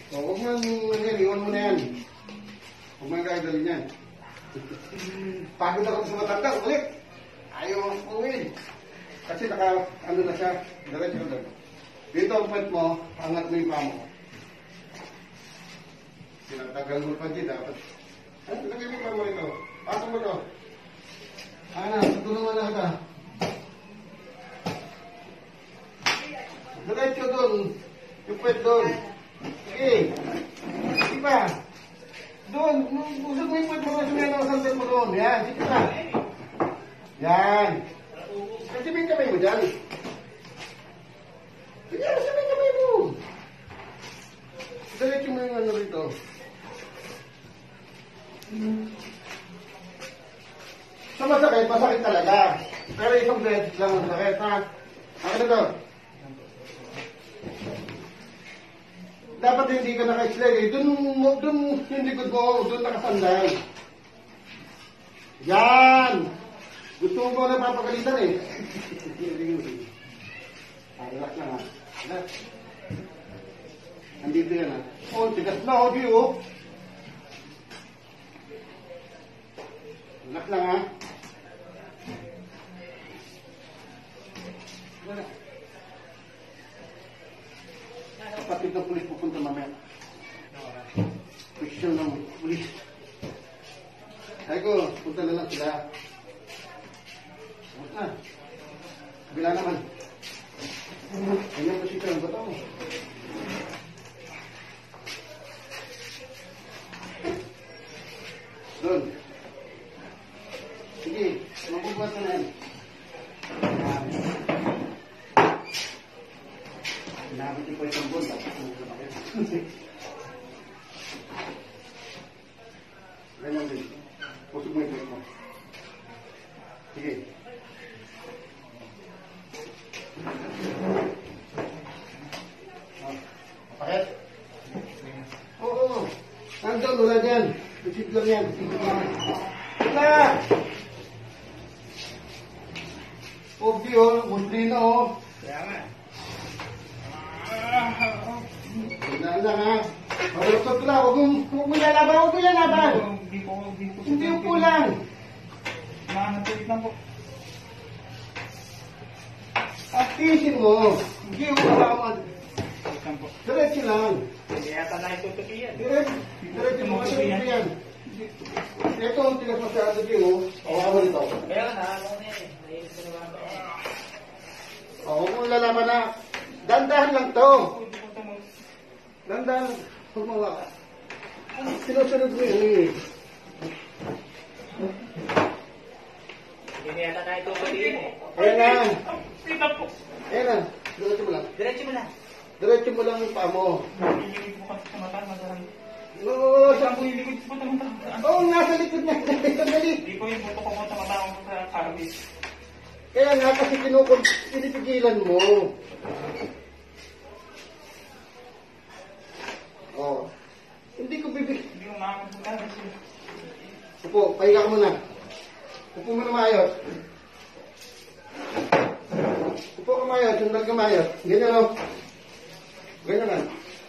O, huwag mo yan, iwan mo na yan. Huwag mo yung gagawin yan. Pagod ako sa matanda, ulit. Ayaw ang puwin. Kasi ano na siya, diretso na doon. Dito ang pwet mo, angat mo yung pamo. Sinatagal mo pa din, dapat. Ay, lagay mo yung pamo ito. Pasok mo ito. Ana, tutulungan na kita. Diretso doon. Yung pwet doon. Okay. Sige pa. Doon. Usap mo yung pwet mo kasi may nakasandal mo doon. Yan. Sige pa. Yan. Kasi may kamay mo dyan. Sige, kasi may kamay mo. Diretso mo yung ano rito. Sa masakit, masakit talaga. Pero isang beses lang ang sakit, ha? Ano ito? Dapat hindi ka naka-slay. Doon yung likod mo, doon nakasandal. Yan! Gusto mo ba napapagalitan eh? Relax lang ha. Relax. Andito yan ha. Oh, tigas na o, Diyo. Relax lang ha. Relax. Kapatid ng pulis pupunta mamaya. Question ng pulis. Ay ko, punta na lang sila. Tapos na. Kabila naman. Ganyan pa siya ang bato mo. Doon. Sige, magbubuhat na yan. Hinabot yung po itong buwan, tapos kumuha na kayo. Ganyan din. Pusog mo yung mo. Sige. Pakit? Oo. Nandun, wala dyan. Isip lang yan. Wala! Pogi o, musli na o. Kaya nga. Wala lang ha. Malusot lang. Huwag mo lalaban. Huwag mo lalaban. Hindi po lang. Mahanapit lang po. Actisin mo. Hindi yung kalaman. Diretso lang. Hindi yata na itutupi yan. Diretso mo kasi ito yan. Ito ang tigas masyado dito. Awawa nito. Kaya nga, ako na eh. Nainis ko naman ako. Huwag mo lalaman na. Dandahan lang to. Dandahan. Huwag mo waka. Sinusunod mo yun eh. Hindi yata na itutupi yan eh. Ayan na. Sita po. Ayan na. Diretso mo lang. Diretso mo na. Diretso mo lang yung paa mo. Iligid mo kasi sa mata. Madahan. Oo, Saan po iligid mo sa mata? Oo, nasa likod niya. Sandali. Hindi po yung buto ko mo sa mata ko sa service. Kaya nga kasi pinipigilan mo. Oh. Hindi ko bibig. Hindi mo makakapunta kasi. Upo, pahinga ka muna. Upo mo na maayos. Upo ka maayos, sundal ka maayos. Ganyan o. Ganyan lang.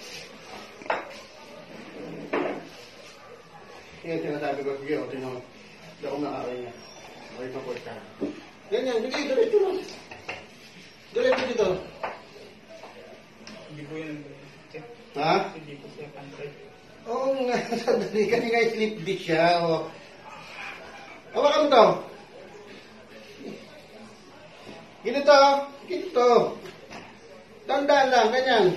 Yan sinasabi ko, sige o, tinan mo. Hindi ako nakaray niya. Okay, support ka. Ganyan, sige, diretso lang. Diretso dito. Hindi po yun. Ha? Hindi po siya pantry. Oo nga, sandali. Kasi nga sleep dish siya. O. Hawakan mo to. Ganito. Ganito. Tandaan lang, ganyan.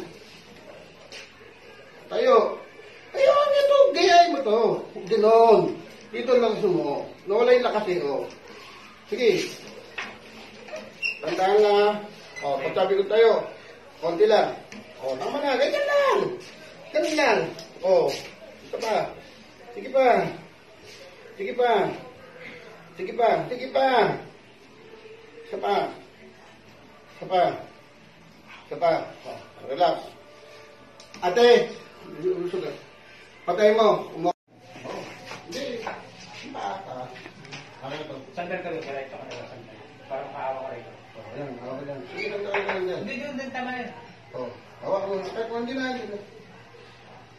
Tayo. Ayun, ito. Gayahin mo to. Ganon. Dito lang sumo. Nawala yung lakas eh. O. Sige. Tandaan lang. O, pagsabi ko tayo. Konti lang. O, tama na. Ganyan lang. Ganyan lang. O. Ito pa. Sige pa. Sige pa. Sige pa. Sige pa. Isa pa. Isa pa. Isa pa. O, relax. Ate. Patay mo. Hindi. Sandal ka doon. Diretso ka na sandal. Para makaawa ka rito. Ayan, hawak yan. Sige lang tayo lang yan. Hindi, doon tama yan. Hawak mo. Kahit kung hindi na.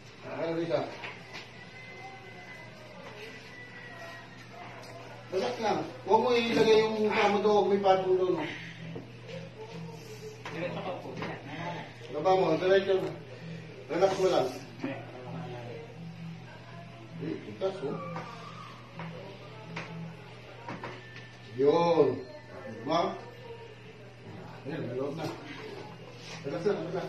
ka. Relax lang. Huwag mo ilagay yung mukha mo doon, huwag may patong doon. No? Diretso ka po. Baba mo, diretso na. Relax mo lang. Ikas mo. Yun. Diba? Ayan, nalawag na. Relax lang, relax.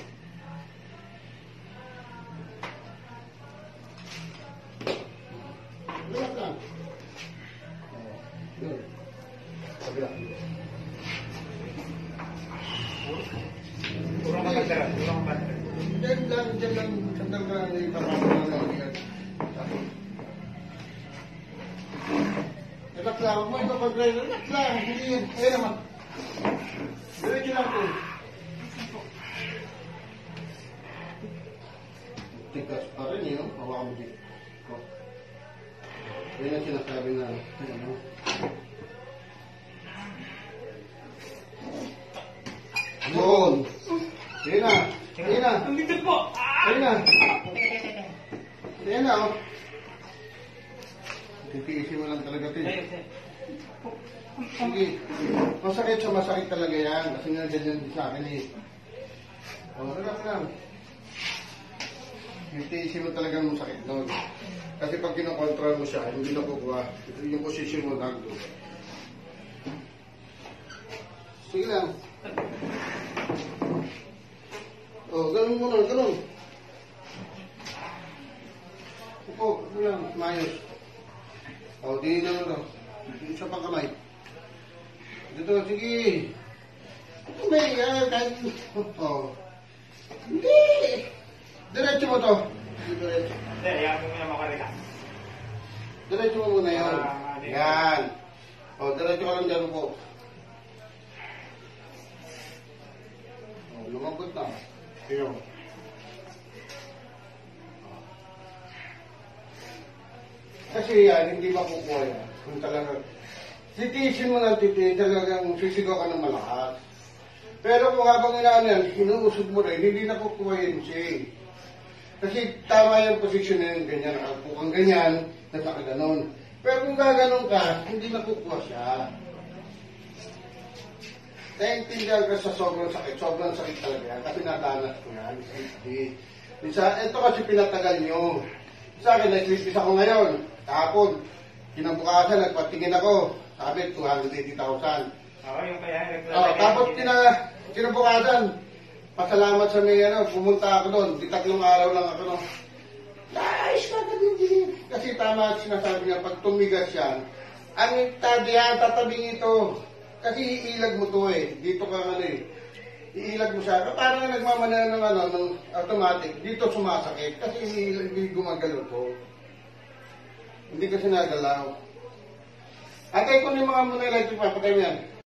Relax lang. Yun. Kabila. Puro ka pagdara. Puro ka pagdara. Diyan lang. Sandal ka lang yung parang lang. Relax lang. Huwag mo ito pag-drive. Relax lang. Hindi yan. Ayan naman. Diretso lang ito. Tigas pa rin yun. Hawakan mo dito. Yan ang sinasabi na ano. Yun. Yan na. Yan na. Ang likod po! Yan na. Yan na. Oh. Titiisin mo lang talaga ito. Sige. Masakit sa masakit talaga yan. Kasi nga ganyan din sa akin eh. O, relax lang. Titiisin mo talagang masakit nun. Kasi pag kinokontrol mo siya, hindi na kukuha. Ito yung posisyon mo lang doon. Sige lang. O, ganun mo lang, ganun. Upo, upo lang, mayos. O, di na lang. Isa pang kamay. Dito, sige. May, kahit... O. Hindi. Diretso mo to. Diretso. Hindi, yan mo na makarelax. Diretso mo muna yun. Yan. O, diretso ka lang dyan po. O, lumabot na. Sige. Kasi yan, hindi makukuha yan. Kung talaga, titiisin mo ng titiisin, talagang sisigaw ka ng malakas. Pero kung habang inaano yan, inuusog mo rin, hindi nakukuha yun siya. Kasi tama yung posisyon na yung ganyan, nakaupo kang ganyan, nakaganon. Pero kung gaganon ka, hindi nakukuha siya. Naintindihan ka sa sobrang sakit talaga yan, kasi nadanas ko yan. Ito kasi pinatagal nyo. Sa akin, nag-sleepis ako ngayon. Kahapon, kinabukasan, nagpatingin ako. Sabi, 280,000. Oo, yung kaya. Tapos kinabukasan, pasalamat sa may pumunta ako doon. Di 3 araw lang ako doon. Nice! Kasi tama at sinasabi niya, pag tumigas yan, ang tatabing ito. Kasi iilag mo to eh. Dito ka iilag mo siya. Parang nagmamana ng automatic. Dito sumasakit. Kasi hindi gumagalaw to. Hindi kasi nagalaw. Atay ko ni mga muna electric, papatay mo yan.